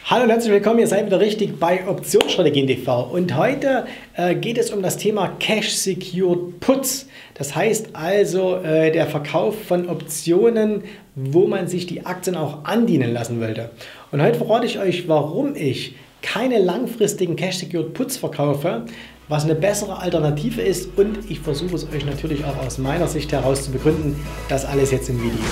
Hallo und herzlich willkommen, ihr seid wieder richtig bei Optionsstrategien TV und heute geht es um das Thema Cash Secured Puts. Das heißt also der Verkauf von Optionen, wo man sich die Aktien auch andienen lassen wollte. Und heute verrate ich euch, warum ich keine langfristigen Cash Secured Puts verkaufe, was eine bessere Alternative ist, und ich versuche es euch natürlich auch aus meiner Sicht heraus zu begründen. Das alles jetzt im Video.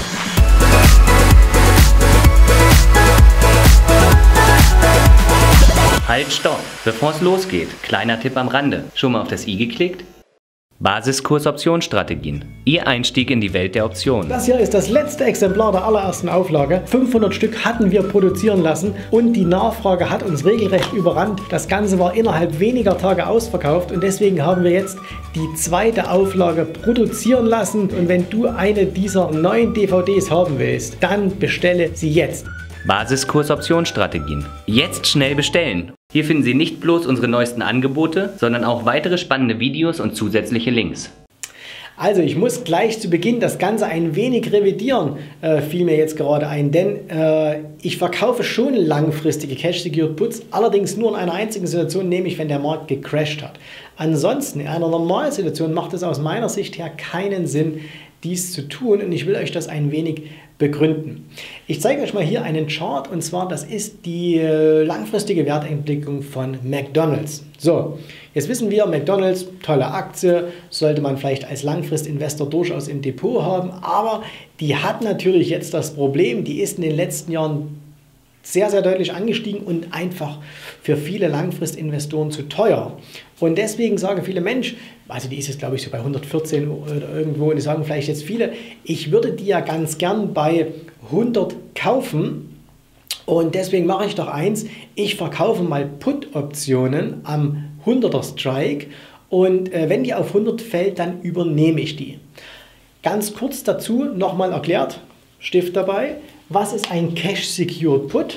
Halt, stopp! Bevor es losgeht, kleiner Tipp am Rande. Schon mal auf das i geklickt? Basiskurs-Optionsstrategien. Ihr Einstieg in die Welt der Optionen. Das hier ist das letzte Exemplar der allerersten Auflage. 500 Stück hatten wir produzieren lassen und die Nachfrage hat uns regelrecht überrannt. Das Ganze war innerhalb weniger Tage ausverkauft und deswegen haben wir jetzt die zweite Auflage produzieren lassen. Und wenn du eine dieser neuen DVDs haben willst, dann bestelle sie jetzt. Basiskurs-Optionsstrategien. Jetzt schnell bestellen! Hier finden Sie nicht bloß unsere neuesten Angebote, sondern auch weitere spannende Videos und zusätzliche Links. Also ich muss gleich zu Beginn das Ganze ein wenig revidieren, fiel mir jetzt gerade ein, denn ich verkaufe schon langfristige Cash Secured Puts, allerdings nur in einer einzigen Situation, nämlich wenn der Markt gecrashed hat. Ansonsten in einer normalen Situation macht es aus meiner Sicht her keinen Sinn, dies zu tun, und ich will euch das ein wenig begründen. Ich zeige euch mal hier einen Chart, und zwar das ist die langfristige Wertentwicklung von McDonald's. So, jetzt wissen wir, McDonald's, tolle Aktie, sollte man vielleicht als Langfristinvestor durchaus im Depot haben, aber die hat natürlich jetzt das Problem, die ist in den letzten Jahren sehr, sehr deutlich angestiegen und einfach für viele Langfristinvestoren zu teuer. Und deswegen sagen viele Menschen, also die ist jetzt glaube ich so bei 114 oder irgendwo, und die sagen vielleicht jetzt viele, ich würde die ja ganz gern bei 100 kaufen, und deswegen mache ich doch eins, ich verkaufe mal Put-Optionen am 100er Strike, und wenn die auf 100 fällt, dann übernehme ich die. Ganz kurz dazu nochmal erklärt, Stift dabei. Was ist ein Cash Secured Put?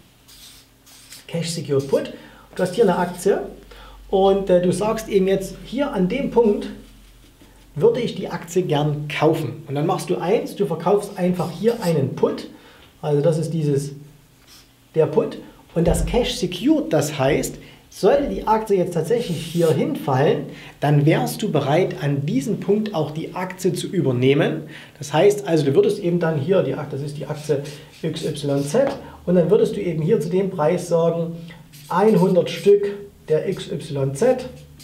Cash Secured Put. Du hast hier eine Aktie und du sagst eben jetzt, hier an dem Punkt würde ich die Aktie gern kaufen. Und dann machst du eins, du verkaufst einfach hier einen Put. Also das ist der Put. Und das Cash Secured, das heißt, sollte die Aktie jetzt tatsächlich hier hinfallen, dann wärst du bereit, an diesem Punkt auch die Aktie zu übernehmen. Das heißt also, du würdest eben dann hier, das ist die Aktie XYZ, und dann würdest du eben hier zu dem Preis sagen, 100 Stück der XYZ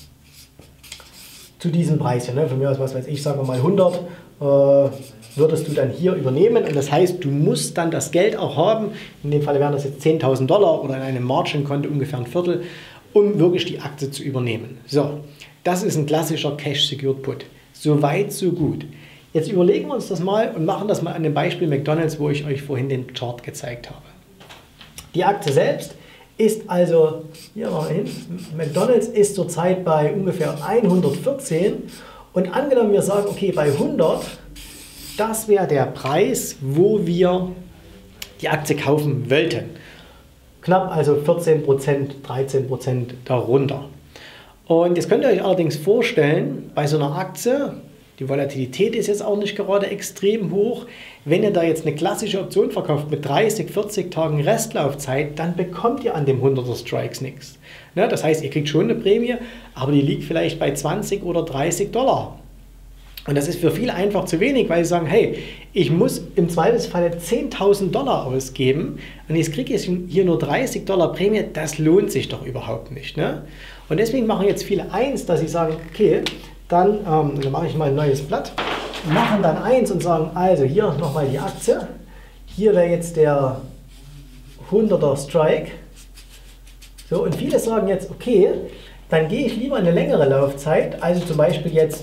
zu diesem Preis hier. Ne? Von mir aus, was weiß ich, sagen wir mal 100, würdest du dann hier übernehmen. Und das heißt, du musst dann das Geld auch haben, in dem Fall wären das jetzt $10.000 oder in einem Margin-Konto ungefähr ein Viertel, um wirklich die Aktie zu übernehmen. So, das ist ein klassischer Cash Secured Put. So weit, so gut. Jetzt überlegen wir uns das mal und machen das mal an dem Beispiel McDonald's, wo ich euch vorhin den Chart gezeigt habe. Die Aktie selbst ist also, hier mal hin, McDonald's ist zurzeit bei ungefähr 114, und angenommen wir sagen, okay, bei 100, das wäre der Preis, wo wir die Aktie kaufen wollten. Knapp also 14%, 13% darunter. Und jetzt könnt ihr euch allerdings vorstellen, bei so einer Aktie, die Volatilität ist jetzt auch nicht gerade extrem hoch, wenn ihr da jetzt eine klassische Option verkauft mit 30, 40 Tagen Restlaufzeit, dann bekommt ihr an dem 100er Strikes nichts. Ne? Das heißt, ihr kriegt schon eine Prämie, aber die liegt vielleicht bei 20 oder $30. Und das ist für viele einfach zu wenig, weil sie sagen, hey, ich muss im Zweifelsfall $10.000 ausgeben und jetzt kriege ich hier nur $30 Prämie, das lohnt sich doch überhaupt nicht. Ne? Und deswegen machen jetzt viele eins, dass sie sagen, okay, dann mache ich mal ein neues Blatt, machen dann eins und sagen, also hier nochmal die Aktie, hier wäre jetzt der 100er Strike. So, und viele sagen jetzt, okay, dann gehe ich lieber eine längere Laufzeit, also zum Beispiel jetzt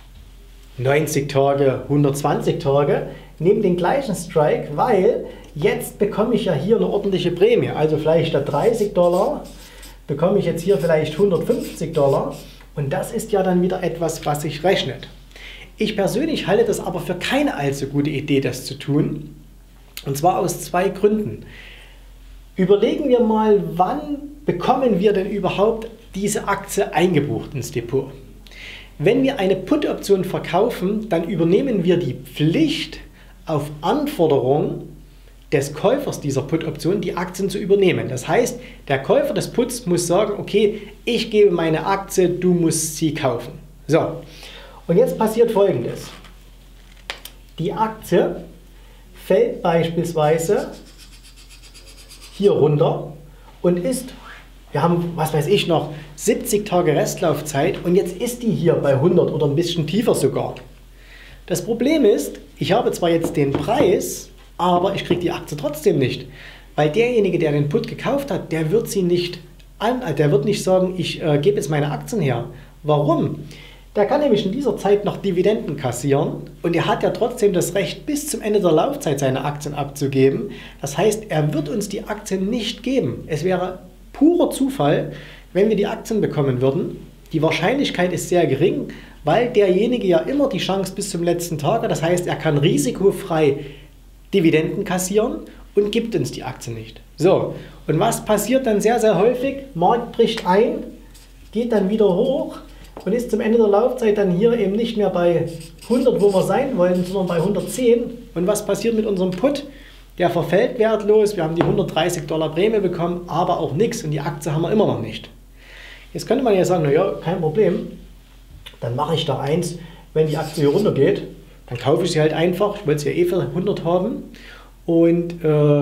90 Tage, 120 Tage, nehme den gleichen Strike, weil jetzt bekomme ich ja hier eine ordentliche Prämie. Also vielleicht statt $30 bekomme ich jetzt hier vielleicht $150, und das ist ja dann wieder etwas, was sich rechnet. Ich persönlich halte das aber für keine allzu gute Idee, das zu tun, und zwar aus zwei Gründen. Überlegen wir mal, wann bekommen wir denn überhaupt diese Aktie eingebucht ins Depot? Wenn wir eine Put-Option verkaufen, dann übernehmen wir die Pflicht auf Anforderung des Käufers dieser Put-Option, die Aktien zu übernehmen. Das heißt, der Käufer des Puts muss sagen, okay, ich gebe meine Aktie, du musst sie kaufen. So, und jetzt passiert Folgendes. Die Aktie fällt beispielsweise hier runter und ist, wir haben, was weiß ich noch, 70 Tage Restlaufzeit und jetzt ist die hier bei 100 oder ein bisschen tiefer sogar. Das Problem ist, ich habe zwar jetzt den Preis, aber ich kriege die Aktie trotzdem nicht, weil derjenige, der den Put gekauft hat, der wird sie nicht der wird nicht sagen, ich gebe jetzt meine Aktien her. Warum? Der kann nämlich in dieser Zeit noch Dividenden kassieren und er hat ja trotzdem das Recht, bis zum Ende der Laufzeit seine Aktien abzugeben. Das heißt, er wird uns die Aktien nicht geben. Es wäre purer Zufall, wenn wir die Aktien bekommen würden. Die Wahrscheinlichkeit ist sehr gering, weil derjenige ja immer die Chance bis zum letzten Tag hat. Das heißt, er kann risikofrei Dividenden kassieren und gibt uns die Aktien nicht. So, und was passiert dann sehr, sehr häufig? Markt bricht ein, geht dann wieder hoch und ist zum Ende der Laufzeit dann hier eben nicht mehr bei 100, wo wir sein wollen, sondern bei 110. Und was passiert mit unserem Put? Der verfällt wertlos, wir haben die $130 Prämie bekommen, aber auch nichts und die Aktie haben wir immer noch nicht. Jetzt könnte man ja sagen, naja, kein Problem, dann mache ich da eins, wenn die Aktie hier runter geht, dann kaufe ich sie halt einfach, ich wollte sie ja eh für 100 haben und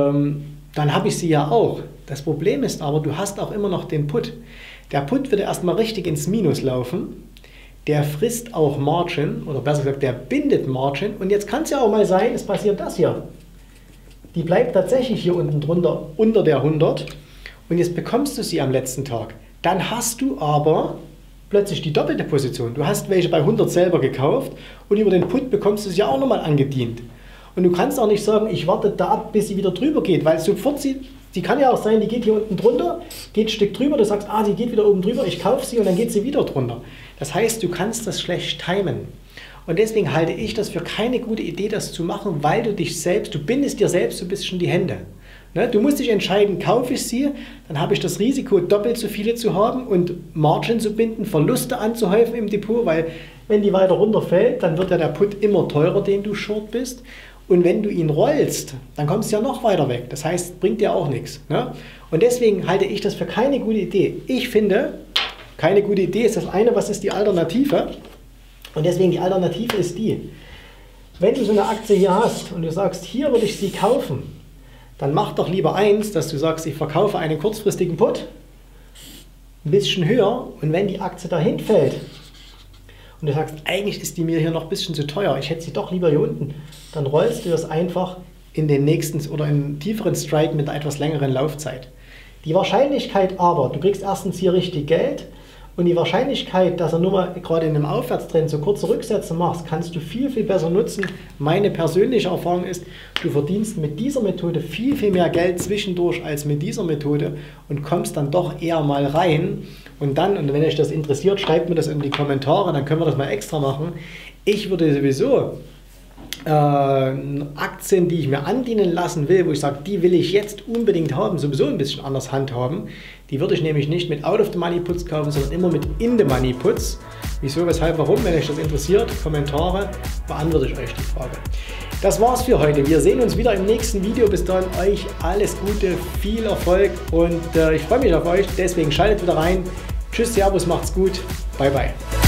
dann habe ich sie ja auch. Das Problem ist aber, du hast auch immer noch den Put. Der Put wird erstmal richtig ins Minus laufen, der frisst auch Margin, oder besser gesagt, der bindet Margin und jetzt kann es ja auch mal sein, es passiert das hier. Die bleibt tatsächlich hier unten drunter, unter der 100 und jetzt bekommst du sie am letzten Tag. Dann hast du aber plötzlich die doppelte Position. Du hast welche bei 100 selber gekauft und über den Put bekommst du sie ja auch nochmal angedient. Und du kannst auch nicht sagen, ich warte da ab, bis sie wieder drüber geht, weil sofort die kann ja auch sein, die geht hier unten drunter, geht ein Stück drüber, du sagst, die geht wieder oben drüber, ich kaufe sie und dann geht sie wieder drunter. Das heißt, du kannst das schlecht timen. Und deswegen halte ich das für keine gute Idee, das zu machen, weil du bindest dir selbst so ein bisschen die Hände. Ne? Du musst dich entscheiden, kaufe ich sie, dann habe ich das Risiko, doppelt so viele zu haben und Margin zu binden, Verluste anzuhäufen im Depot, weil wenn die weiter runterfällt, dann wird ja der Put immer teurer, den du short bist. Und wenn du ihn rollst, dann kommst du ja noch weiter weg. Das heißt, bringt dir auch nichts. Ne? Und deswegen halte ich das für keine gute Idee. Ich finde, keine gute Idee ist das eine, was ist die Alternative? Und deswegen die Alternative ist die, wenn du so eine Aktie hier hast und du sagst, hier würde ich sie kaufen, dann mach doch lieber eins, dass du sagst, ich verkaufe einen kurzfristigen Put, ein bisschen höher und wenn die Aktie dahin fällt und du sagst, eigentlich ist die mir hier noch ein bisschen zu teuer, ich hätte sie doch lieber hier unten, dann rollst du das einfach in den nächsten oder in einen tieferen Strike mit einer etwas längeren Laufzeit. Die Wahrscheinlichkeit aber, du kriegst erstens hier richtig Geld und die Wahrscheinlichkeit, dass er nur mal gerade in einem Aufwärtstrend so kurze Rücksätze machst, kannst du viel, viel besser nutzen. Meine persönliche Erfahrung ist, du verdienst mit dieser Methode viel, viel mehr Geld zwischendurch als mit dieser Methode und kommst dann doch eher mal rein. Und wenn euch das interessiert, schreibt mir das in die Kommentare, dann können wir das mal extra machen. Ich würde sowieso Aktien, die ich mir andienen lassen will, wo ich sage, die will ich jetzt unbedingt haben, sowieso ein bisschen anders handhaben. Die würde ich nämlich nicht mit Out-of-the-Money-Puts kaufen, sondern immer mit In-the-Money-Puts. Wieso, weshalb, warum? Wenn euch das interessiert, Kommentare, beantworte ich euch die Frage. Das war's für heute. Wir sehen uns wieder im nächsten Video. Bis dahin euch alles Gute, viel Erfolg und ich freue mich auf euch. Deswegen schaltet wieder rein. Tschüss, Servus, macht's gut. Bye, bye.